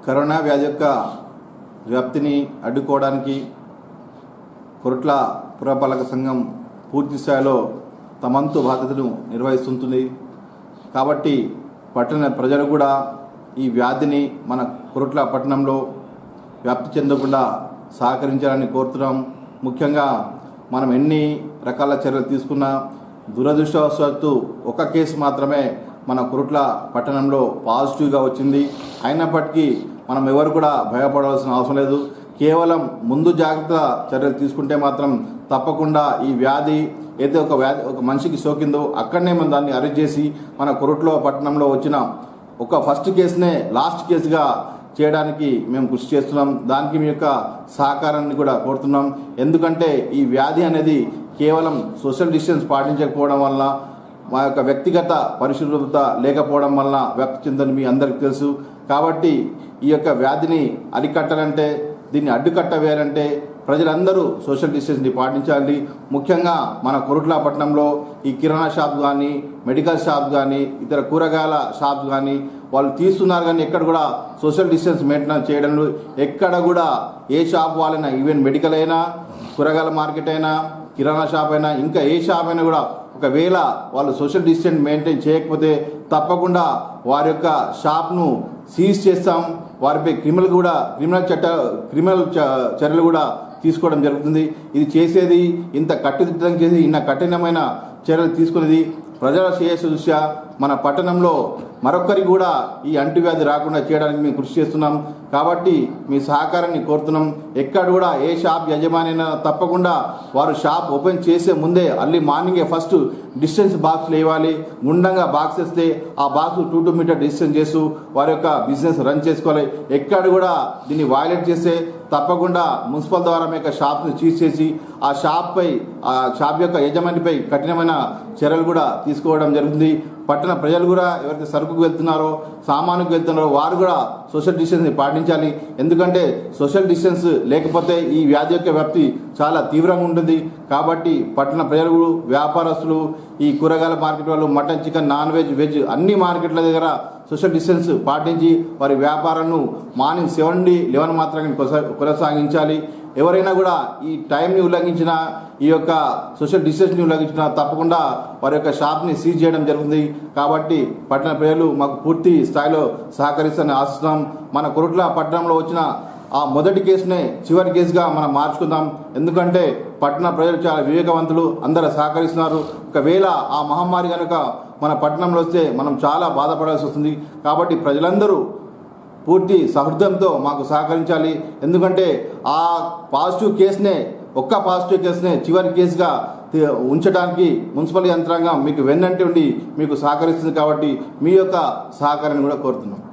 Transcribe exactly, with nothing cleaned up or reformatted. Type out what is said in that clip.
Corona వ్యాధి యొక్క వ్యాప్తిని అడ్డుకోవడానికి కొరట్ల పురపాలక సంఘం పూర్తి స్థాయిలో తమంతు బాధ్యతను నిర్వహిస్తుంది. కాబట్టి పట్టణ ప్రజలు కూడా ఈ వ్యాధిని మన కొరట్ల పట్టణంలో వ్యాప్తి చెందకుండా సహకరించాలని కోరుతున్నాం. ముఖ్యంగా మనం ఎన్ని రకాల చర్యలు తీసుకున్నా దురదృష్టవశాత్తు ఒక కేసు మాత్రమే మన కొరట్ల పట్టణంలో పాజిటివ్గా వచ్చింది. అయినప్పటికీ మనం ఎవరు కూడా భయపడవలసిన అవసరం లేదు. కేవలం ముందు జాగ్రత్త చర్యలు తీసుకుంటే మాత్రం తప్పకుండా ఈ వ్యాధి అయితే ఒక వ్యాధి ఒక మనిషికి సోకిందో అక్కడనే మనం దాన్ని అరెస్ట్ చేసి మన కొరట్ల పట్టణంలో వచ్చిన ఒక ఫస్ట్ కేసునే లాస్ట్ కేసుగా చేయడానికి మేము కృషి చేస్తున్నాం. దానికి మీ యొక్క సహకారాన్ని కూడా కోరుతున్నాం. ఎందుకంటే ఈ వ్యాధి అనేది కేవలం సోషల్ డిస్టెన్స్ పాటించకపోవడం వల్ల, మా యొక్క వ్యక్తిగత పరిశుభ్రత లేకపోవడం వల్ల వ్యాప్తి చెందని మీ అందరికీ తెలుసు. కాబట్టి ఈ యొక్క వ్యాధిని అరికట్టాలంటే, దీన్ని అడ్డుకట్ట వేయాలంటే ప్రజలందరూ సోషల్ డిస్టెన్స్ని పాటించాలి. ముఖ్యంగా మన కొరట్ల పట్టణంలో ఈ కిరాణా షాప్ కానీ, మెడికల్ షాప్ కానీ, ఇతర కూరగాయల షాప్ కానీ వాళ్ళు తీస్తున్నారు. కానీ ఎక్కడ కూడా సోషల్ డిస్టెన్స్ మెయింటైన్ చేయడం, ఎక్కడ కూడా ఏ షాప్ వాళ్ళైనా, ఈవెన్ మెడికల్ అయినా, కూరగాయల మార్కెట్ అయినా, కిరాణా షాప్ అయినా, ఇంకా ఏ షాప్ అయినా కూడా ఒకవేళ వాళ్ళు సోషల్ డిస్టెన్స్ మెయింటైన్ చేయకపోతే తప్పకుండా వారి యొక్క షాప్ను సీజ్ చేస్తాం. వారిపై క్రిమినల్ కూడా క్రిమినల్ చట్ట క్రిమినల్ చర్యలు కూడా తీసుకోవడం జరుగుతుంది. ఇది చేసేది ఇంత కట్టుదిట్టం చేసి ఇన్న కఠినమైన చర్యలు తీసుకునేది ప్రజల శ్రేయస్సు దృష్ట్యా మన పట్టణంలో మరొకరికి కూడా ఈ అంటువ్యాధి రాకుండా చేయడానికి మేము కృషి చేస్తున్నాం. కాబట్టి మీ సహకారాన్ని కోరుతున్నాం. ఎక్కడ కూడా ఏ షాప్ యజమాని అయినా తప్పకుండా వారు షాప్ ఓపెన్ చేసే ముందే అర్లీ మార్నింగే ఫస్ట్ డిస్టెన్స్ బాక్స్లు వేయాలి. గుండంగా బాక్స్ వేస్తే ఆ box to two meter distance చేస్తూ వారి యొక్క బిజినెస్ రన్ చేసుకోవాలి. ఎక్కడ కూడా దీన్ని వయలేట్ చేస్తే తప్పకుండా మున్సిపల్ ద్వారా మీ యొక్క షాప్ను సీజ్ చేసి ఆ షాప్పై ఆ షాప్ యొక్క యజమానిపై కఠినమైన చర్యలు కూడా తీసుకోవడం జరుగుతుంది. పట్టణ ప్రజలు కూడా ఎవరైతే సరుకుకు వెళ్తున్నారో, సామానుకు వెళ్తున్నారో వారు కూడా సోషల్ డిస్టెన్స్ని పాటించాలి. ఎందుకంటే సోషల్ డిస్టెన్స్ లేకపోతే ఈ వ్యాధి యొక్క వ్యాప్తి చాలా తీవ్రంగా ఉంటుంది. కాబట్టి పట్టణ ప్రజలు, వ్యాపారస్తులు, ఈ కూరగాయల మార్కెట్ వాళ్ళు, mutton, chicken, non veg, veg అన్ని మార్కెట్ల దగ్గర సోషల్ డిస్టెన్స్ పాటించి వారి వ్యాపారాలను మార్నింగ్ సెవెన్ నుండి లెవెన్ మాత్రమే కొనసాగించాలి. ఎవరైనా కూడా ఈ టైంని ఉల్లంఘించిన, ఈ యొక్క సోషల్ డిస్టెన్స్ని ఉల్లంఘించిన తప్పకుండా వారి యొక్క షాప్ని సీజ్ చేయడం జరుగుతుంది. కాబట్టి పట్టణ ప్రజలు మాకు పూర్తి స్థాయిలో సహకరిస్తారని ఆశిస్తున్నాం. మన కొరట్ల పట్టణంలో వచ్చిన ఆ మొదటి కేసునే చివరి కేసుగా మనం మార్చుకుందాం. ఎందుకంటే పట్టణ ప్రజలు చాలా వివేకవంతులు, అందరూ సహకరిస్తున్నారు. ఒకవేళ ఆ మహమ్మారి కనుక మన పట్టణంలో వస్తే మనం చాలా బాధపడాల్సి వస్తుంది. కాబట్టి ప్రజలందరూ పూర్తి సహృదయంతో మాకు సహకరించాలి. ఎందుకంటే ఆ పాజిటివ్ కేసునే ఒక్క పాజిటివ్ కేసునే చివరి కేసుగా ఉంచడానికి మున్సిపల్ యంత్రాంగం మీకు వెన్నంటి ఉండి మీకు సహకరిస్తుంది. కాబట్టి మీ యొక్క సహకారాన్ని కూడా కోరుతున్నాం.